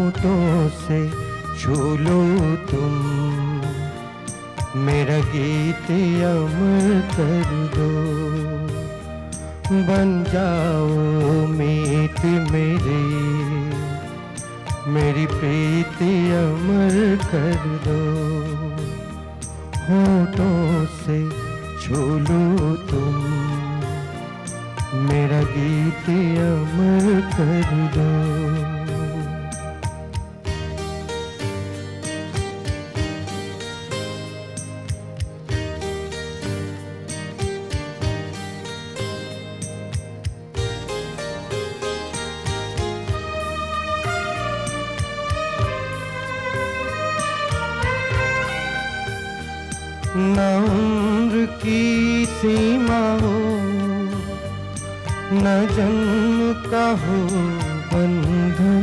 होठों से छू लो तुम, मेरा गीत अमर कर दो। बन जाओ मीत मेरी प्रीति अमर कर दो। होठों से छू लो तुम, मेरा गीत अमर कर दो। न उम्र की सीमा हो, न जन्म का हो बंधन,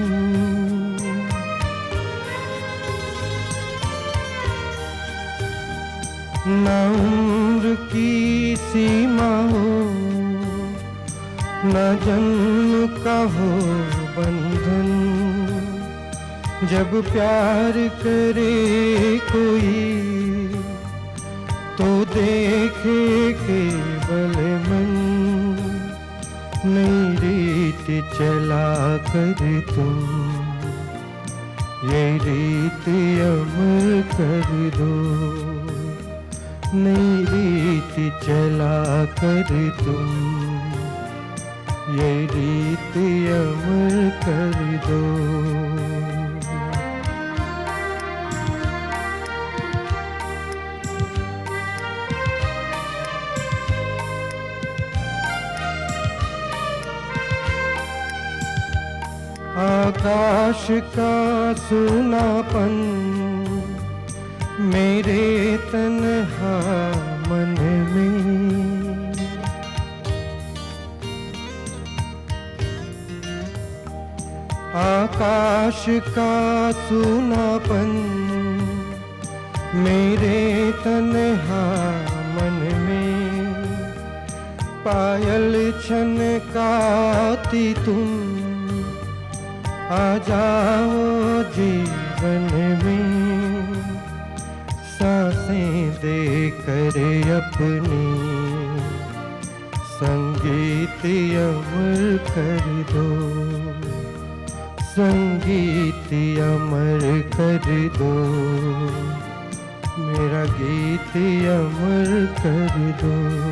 न उम्र की सीमा हो, न जन्म का हो बंधन। जब प्यार करे कोई तो देखे केवल मन, नई रीत चला कर तुम, ये रीत अमर कर दो। नई रीत चला कर तुम, ये रीत अमर कर दो। आकाश का सुनापन मेरे तन्हा मन में, आकाश का सुनापन मेरे तन्हा मन में। पायल छनकाती तुम, आ जाओ जीवन में, सांसें दे कर अपनी, संगीत अमर कर दो। संगीत अमर कर दो, मेरा गीत अमर कर दो।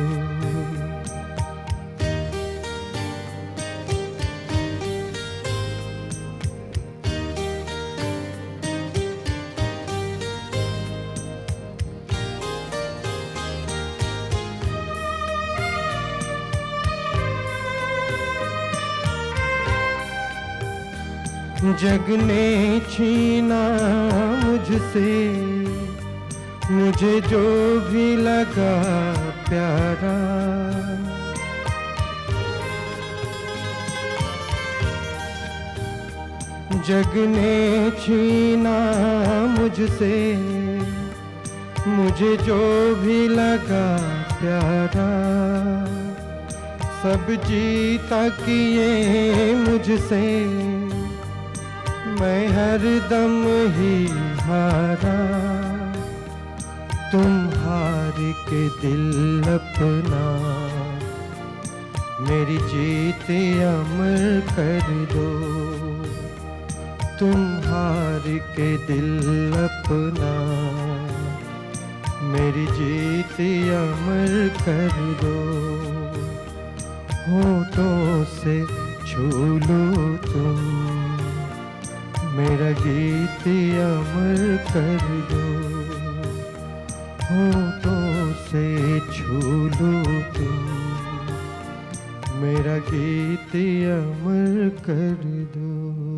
जग ने छीना मुझसे मुझे जो भी लगा प्यारा, जग ने छीना मुझसे मुझे जो भी लगा प्यारा। सब जीता किए मुझसे, मैं हर दम ही हारा। तुम हार के दिल अपना, मेरी जीत अमर कर दो। तुम हार के दिल अपना, मेरी जीत अमर कर दो। होठों से छू लो तुम, मेरा गीत अमर कर दो। होठों से छू लो तुम, मेरा गीत अमर कर दो।